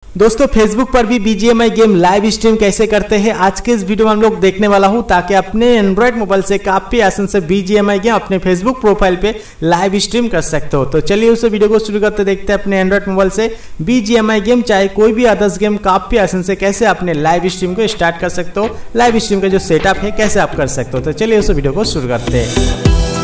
दोस्तों फेसबुक पर भी BGMI गेम लाइव स्ट्रीम कैसे करते हैं आज के इस वीडियो में हम लोग देखने वाला हूं, ताकि अपने एंड्रॉइड मोबाइल से काफी आसान से BGMI गेम अपने फेसबुक प्रोफाइल पे लाइव स्ट्रीम कर सकते हो। तो चलिए उस वीडियो को शुरू करते देखते हैं अपने एंड्रॉइड मोबाइल से BGMI गेम चाहे कोई भी अदर्स गेम काफी आसान से कैसे अपने लाइव स्ट्रीम को स्टार्ट कर सकते हो, लाइव स्ट्रीम का जो सेटअप है कैसे आप कर सकते हो। तो चलिए उस वीडियो को शुरू करते हैं।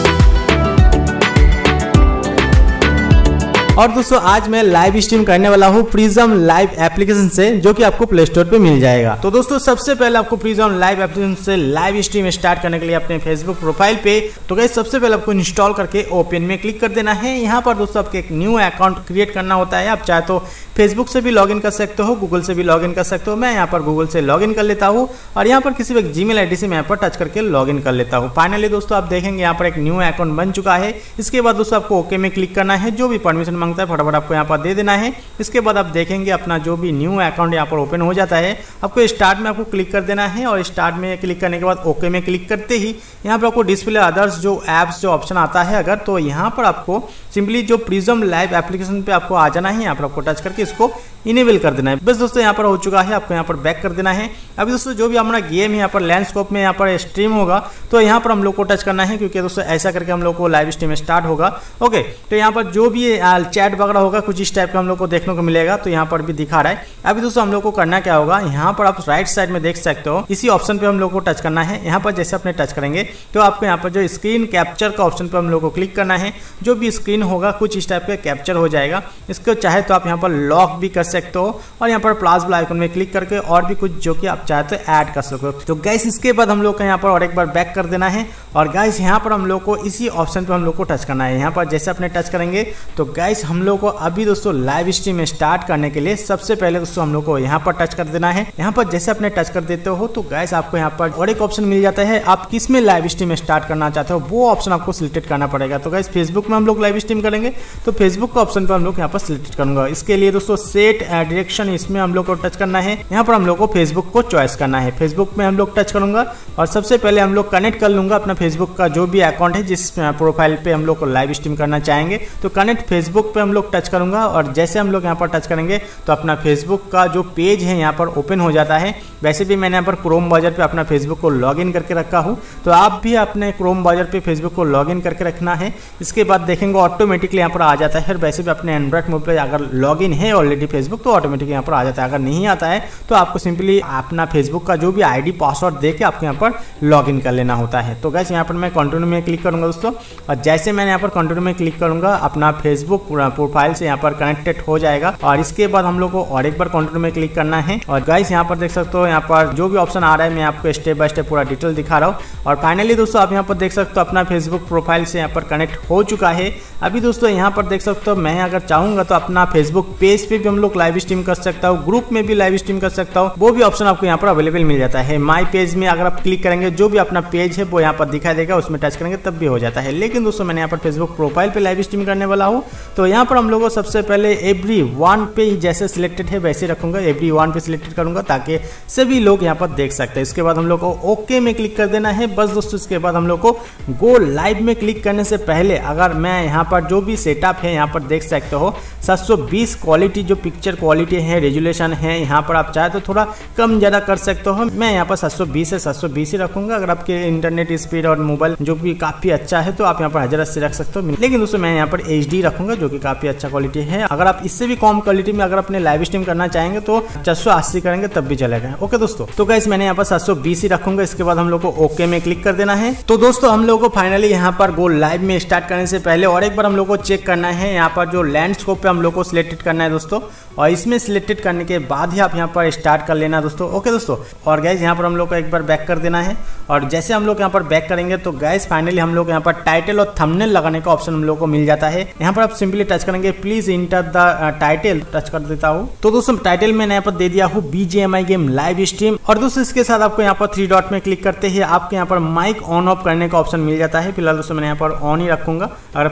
और दोस्तों आज मैं लाइव स्ट्रीम करने वाला हूँ प्रिज्म लाइव एप्लीकेशन से, जो कि आपको प्ले स्टोर पे मिल जाएगा। तो दोस्तों सबसे पहले आपको प्रिज्म लाइव एप्लीकेशन से लाइव स्ट्रीम स्टार्ट करने के लिए अपने फेसबुक प्रोफाइल पे तो गाइस सबसे पहले आपको इंस्टॉल करके ओपन में क्लिक कर देना है। यहाँ पर दोस्तों आपको एक न्यू अकाउंट क्रिएट करना होता है। आप चाहे तो फेसबुक से भी लॉगिन कर सकते हो, गूगल से भी लॉगिन कर सकते हो। मैं यहाँ पर गूगल से लॉगिन कर लेता हूँ और यहाँ पर किसी भी जीमेल आईडी से मैं यहाँ पर टच करके लॉगिन कर लेता हूँ। फाइनली दोस्तों आप देखेंगे यहाँ पर एक न्यू अकाउंट बन चुका है। इसके बाद दोस्तों आपको ओके में क्लिक करना है, जो भी परमिशन मांगता है फटाफट आपको यहाँ पर दे देना है। इसके बाद आप देखेंगे अपना जो भी न्यू अकाउंट यहाँ पर ओपन हो जाता है। आपको स्टार्ट में आपको क्लिक कर देना है और स्टार्ट में क्लिक करने के बाद ओके में क्लिक करते ही यहाँ पर आपको डिस्प्ले अदर्स जो ऐप्स जो ऑप्शन आता है अगर, तो यहाँ पर आपको सिंपली जो प्रिज्म लाइव एप्लीकेशन पे आपको आ जाना है। यहाँ पर आपको टच करके इसको इनेबल कर देना है। बस दोस्तों यहाँ पर हो चुका है, आपको यहाँ पर बैक कर देना है। अभी दोस्तों जो भी हमारा गेम है यहाँ पर लैंडस्केप में यहाँ पर स्ट्रीम होगा, तो यहाँ पर हम लोग को टच करना है, क्योंकि दोस्तों ऐसा करके हम लोग को लाइव स्ट्रीम स्टार्ट होगा। ओके, तो यहाँ पर जो भी चैट वगैरह होगा कुछ इस टाइप का हम लोग को देखने को मिलेगा, तो यहाँ पर भी दिखा रहा है। अभी दोस्तों हम लोग को करना क्या होगा, यहाँ पर आप राइट साइड में देख सकते हो इसी ऑप्शन पे हम लोग को टच करना है। यहाँ पर जैसे अपने टच करेंगे तो आपको यहाँ पर जो स्क्रीन कैप्चर का ऑप्शन पे हम लोग को क्लिक करना है। जो भी स्क्रीन होगा कुछ इस टाइप का कैप्चर हो जाएगा। इसको चाहे तो आप यहाँ पर लॉक भी कर सकते हो और यहाँ पर प्लस वाला आइकन में क्लिक करके और भी कुछ जो कि आप चाहते हो ऐड कर सको। तो गाइस इसके बाद हम लोग को यहाँ पर और एक बार बैक कर देना है और गाइस यहाँ पर हम लोग को इसी ऑप्शन पे हम लोग को टच करना है। यहाँ पर जैसे अपने टच करेंगे तो गाइस हम लोग को अभी दोस्तों लाइव स्ट्रीम स्टार्ट करने के लिए सबसे पहले दोस्तों हम लोग को यहाँ पर टच कर देना है। यहाँ पर जैसे अपने टच कर देते हो तो गाइस आपको यहाँ पर और एक ऑप्शन मिल जाता है। आप किस में लाइव स्ट्रीम स्टार्ट करना चाहते हो वो ऑप्शन आपको सिलेक्ट करना पड़ेगा। तो गाइस फेसबुक में हम लोग लाइव स्ट्रीम करेंगे तो फेसबुक का ऑप्शन पर हम लोग यहाँ पर सिलेक्ट करूंगा। इसके लिए दोस्तों सेट डायरेक्शन इसमें हम लोग को टच करना है। यहाँ पर हम लोग को फेसबुक को चॉइस करना है। फेसबुक में हम लोग टच करूंगा और सबसे पहले हम लोग कनेक्ट कर लूंगा अपना फेसबुक का जो भी अकाउंट है जिस प्रोफाइल पे हम लोग को लाइव स्ट्रीम करना चाहेंगे। तो कनेक्ट फेसबुक पे हम लोग टच करूंगा और जैसे हम लोग यहाँ पर टच करेंगे तो अपना फेसबुक का जो पेज है यहाँ पर ओपन हो जाता है। वैसे भी मैंने यहाँ पर क्रोम ब्राउज़र पे अपना फेसबुक को लॉगिन करके रखा हूँ, तो आप भी अपने क्रोम ब्राउज़र पे फेसबुक को लॉगिन करके रखना है। इसके बाद देखेंगे ऑटोमेटिकली यहाँ पर आ जाता है। वैसे भी अपने एंड्रॉइड मोबाइल पे अगर लॉगिन है ऑलरेडी फेसबुक तो ऑटोमेटिक यहाँ पर आ जाता है। अगर नहीं आता है तो आपको सिंपली अपना फेसबुक का जो भी आईडी पासवर्ड दे के आपको यहाँ पर लॉगिन कर लेना होता है। तो गाइस यहाँ पर मैं कंटिन्यू में क्लिक करूंगा दोस्तों, और जैसे मैंने यहाँ पर कंटिन्यू में क्लिक करूंगा अपना फेसबुक प्रोफाइल से यहाँ पर कनेक्टेड हो जाएगा। और इसके बाद हम लोग को और एक बार कंटिन्यू में क्लिक करना है। और गाइस यहाँ पर देख सकते हो यहाँ पर जो भी ऑप्शन आ रहा है मैं आपको स्टेप बाय स्टेप पूरा डिटेल दिखा रहा हूँ। और फाइनली दोस्तों आप यहाँ पर देख सकते हो अपना फेसबुक प्रोफाइल से यहाँ पर कनेक्ट हो चुका है। अभी दोस्तों यहाँ पर देख सकते हो मैं अगर चाहूंगा तो अपना फेसबुक पेज पे भी हम लोग लाइव स्ट्रीम कर सकता हूँ, ग्रुप में भी लाइव स्ट्रीम कर सकता हूँ। वो भी ऑप्शन आपको यहाँ पर अवेलेबल मिल जाता है। माई पेज में अगर आप क्लिक करेंगे जो भी अपना पेज है वो यहाँ पर दिखाई देगा, उसमें टच करेंगे तब भी हो जाता है। लेकिन दोस्तों मैंने यहाँ पर फेसबुक प्रोफाइल पे लाइव स्ट्रीम करने वाला हूँ, तो यहाँ पर हम लोग को सबसे पहले एवरीवन पे ही जैसे सिलेक्टेड है वैसे रखूंगा, एवरीवन पे सिलेक्टेड करूंगा ताकि सभी लोग यहाँ पर देख सकते हैं। इसके बाद हम लोग को ओके में क्लिक कर देना है। बस दोस्तों इसके बाद हम लोग को गो लाइव में क्लिक करने से पहले अगर मैं यहाँ पर जो भी सेटअप है यहाँ पर देख सकते हो 720 क्वालिटी जो पिक्चर क्वालिटी है रेजुलेशन है, यहाँ पर आप चाहे तो थोड़ा कम ज़्यादा कर सकते हो। मैं यहाँ पर 720 से 720 ही रखूंगा। अगर आपके इंटरनेट स्पीड और मोबाइल जो भी काफ़ी अच्छा है तो आप यहाँ पर 1080 रख सकते हो। लेकिन दोस्तों मैं यहाँ पर HD रखूंगा जो कि काफ़ी अच्छा क्वालिटी है। अगर आप इससे भी कम क्वालिटी में अगर अपने लाइव स्ट्रीम करना चाहेंगे तो 480 करेंगे तब भी चलेगा। ओके दोस्तों, तो गाइस मैंने यहाँ पर 720 ही रखूंगा। इसके बाद हम लोग को ओके में क्लिक कर देना है। तो दोस्तों हम लोग को फाइनली यहाँ पर गो लाइव में स्टार्ट करने से पहले और एक बार हम लोग को चेक करना है। यहाँ पर जो लैंडस्केप पे हम लोग को सिलेक्टेड करना है दोस्तों, और इसमें सिलेक्टेड करने के बाद ही आप यहाँ पर स्टार्ट कर लेना दोस्तों। ओके दोस्तों, और गाइस यहाँ पर हम लोग को एक बार बैक कर देना है। और जैसे हम लोग यहाँ पर बैक करेंगे तो गाइस फाइनली हम लोग यहाँ पर टाइटल और थंबनेल लगाने का ऑप्शन हम लोग को मिल जाता है। यहाँ पर आप सिंपली टच करेंगे, please enter the title, touch कर देता हूँ। तो दोस्तों टाइटल मैंने यहाँ पर दे दिया हूँ BGMI गेम लाइव स्ट्रीम। और दोस्तों इसके साथ आपको यहाँ पर 3 डॉट में क्लिक करते ही आपके यहाँ पर माइक ऑन ऑफ करने का ऑप्शन मिल जाता है। फिलहाल दोस्तों मैंने यहाँ पर ऑन ही रखूंगा। अगर अपने ऑफ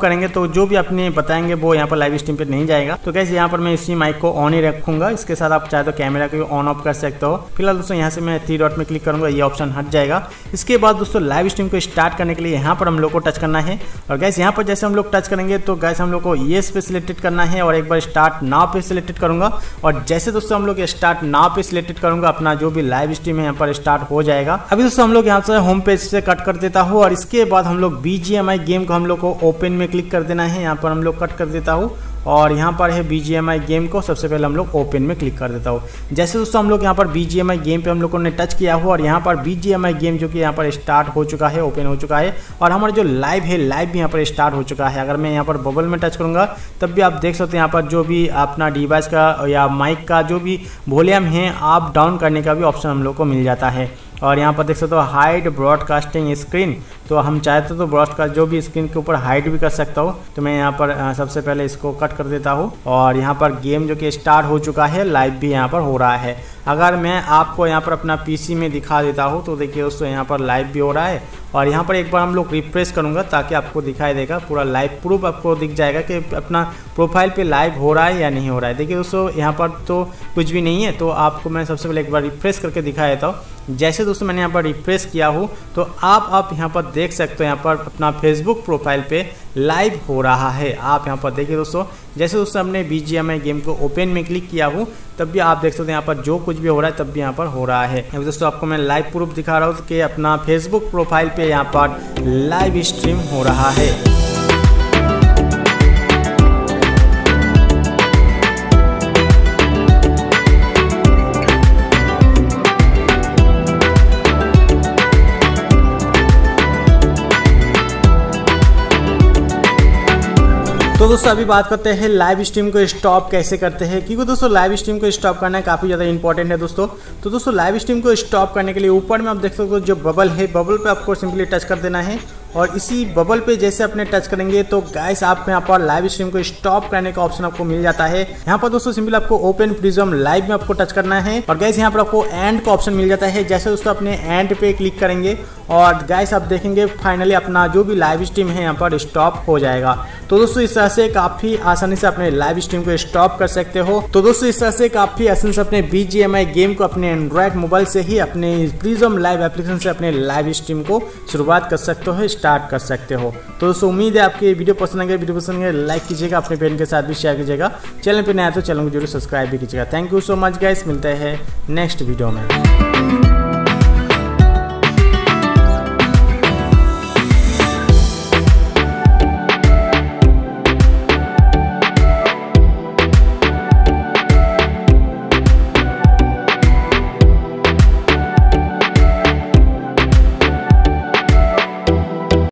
करेंगे तो जो भी अपने बताएंगे वो यहाँ पर लाइव स्ट्रीम पे नहीं जाएगा। तो गाइस यहाँ पर मैं इसी माइक को ऑन ही रखूंगा। इसके साथ आप चाहे तो कैमरा को ऑन ऑफ कर सकते हो। फिलहाल दोस्तों यहाँ से मैं 3 डॉट में क्लिक करूंगा, ये ऑप्शन हट जाएगा। इसके बाद दोस्तों लाइव स्ट्रीम को स्टार्ट करने के लिए यहाँ पर हम लोग को टच करना है। और गाइस यहाँ पर जैसे हम लोग टच करेंगे तो गाइस हम लोग को येस पे सिलेक्टेड करना है और एक बार स्टार्ट नाउ पे सिलेक्टेड करूंगा। और जैसे दोस्तों हम लोग स्टार्ट नाउ पे सिलेक्टेड करूंगा, अपना जो भी लाइव स्ट्रीम है यहाँ पर स्टार्ट हो जाएगा। अभी दोस्तों हम लोग यहाँ से होम पेज से कट कर देता हूँ और इसके बाद हम लोग BGMI गेम को हम लोग को ओपन में क्लिक कर देना है। यहाँ पर हम लोग कट कर देता हूँ और यहाँ पर है BGMI गेम को सबसे पहले हम लोग ओपन में क्लिक कर देता हूँ। जैसे दोस्तों हम लोग यहाँ पर BGMI गेम पे हम लोगों ने टच किया हुआ और यहाँ पर BGMI गेम जो कि यहाँ पर स्टार्ट हो चुका है, ओपन हो चुका है और हमारा जो लाइव है लाइव भी यहाँ पर स्टार्ट हो चुका है। अगर मैं यहाँ पर बबल में टच करूँगा तब भी आप देख सकते हैं यहाँ पर जो भी अपना डिवाइस का या माइक का जो भी वॉल्यूम है अप डाउन करने का भी ऑप्शन हम लोग को मिल जाता है। और यहाँ पर देख सकते हो हाइड ब्रॉडकास्टिंग स्क्रीन, तो हम चाहते तो ब्रॉडकास्ट जो भी स्क्रीन के ऊपर हाइड भी कर सकता हूँ। तो मैं यहाँ पर सबसे पहले इसको कट कर देता हूँ और यहाँ पर गेम जो कि स्टार्ट हो चुका है, लाइव भी यहाँ पर हो रहा है। अगर मैं आपको यहाँ पर अपना PC में दिखा देता हूँ तो देखिए दोस्तों यहाँ पर लाइव भी हो रहा है और यहाँ पर एक बार हम लोग रिफ्रेश करूँगा ताकि आपको दिखाई देगा, पूरा लाइव प्रूफ आपको दिख जाएगा कि अपना प्रोफाइल पे लाइव हो रहा है या नहीं हो रहा है। देखिए दोस्तों यहाँ पर तो कुछ भी नहीं है, तो आपको मैं सबसे पहले एक बार रिफ्रेश करके दिखा देता हूँ। जैसे दोस्तों मैंने यहाँ पर रिफ्रेश किया हूँ तो आप यहाँ पर देख सकते हो यहाँ पर अपना फेसबुक प्रोफाइल पे लाइव हो रहा है। आप यहाँ पर देखिए दोस्तों, जैसे दोस्तों हमने BGMI गेम को ओपन में क्लिक किया हूँ तब भी आप देख सकते हैं यहाँ पर जो कुछ भी हो रहा है तब भी यहाँ पर हो रहा है। अभी दोस्तों आपको मैं लाइव प्रूफ दिखा रहा हूँ कि अपना फेसबुक प्रोफाइल पे यहाँ पर लाइव स्ट्रीम हो रहा है। तो दोस्तों अभी बात करते हैं लाइव स्ट्रीम को स्टॉप कैसे करते हैं, क्योंकि दोस्तों लाइव स्ट्रीम को स्टॉप करना काफ़ी ज़्यादा इंपॉर्टेंट है दोस्तों। तो दोस्तों लाइव स्ट्रीम को स्टॉप करने के लिए ऊपर में आप देख सकते हो जो बबल है, बबल पे आपको सिंपली टच कर देना है और इसी बबल पे जैसे अपने टच करेंगे तो गाइस आपको यहाँ पर लाइव स्ट्रीम को स्टॉप करने का ऑप्शन आपको मिल जाता है। यहाँ पर दोस्तों सिंपल आपको ओपन प्रिज्म लाइव में आपको टच करना है और गाइस यहाँ पर आपको एंड का ऑप्शन मिल जाता है। जैसे दोस्तों अपने एंड पे क्लिक करेंगे और गाइस आप देखेंगे फाइनली अपना जो भी लाइव स्ट्रीम है यहाँ पर स्टॉप हो जाएगा। तो दोस्तों इस तरह से काफी आसानी से अपने लाइव स्ट्रीम को स्टॉप कर सकते हो। तो दोस्तों इस तरह से काफी आसानी से अपने BGMI गेम को अपने एंड्रॉइड मोबाइल से ही अपने प्रिज्म लाइव एप्लीकेशन से अपने लाइव स्ट्रीम को शुरुआत कर सकते हो, स्टार्ट कर सकते हो। तो दोस्तों उम्मीद है आपकी वीडियो पसंद आएगा। वीडियो पसंद आएगा लाइक कीजिएगा, अपने फ्रेंड के साथ भी शेयर कीजिएगा। चैनल पे नया तो चैनल को जरूर सब्सक्राइब भी कीजिएगा। Thank you so much guys, मिलते हैं नेक्स्ट वीडियो में।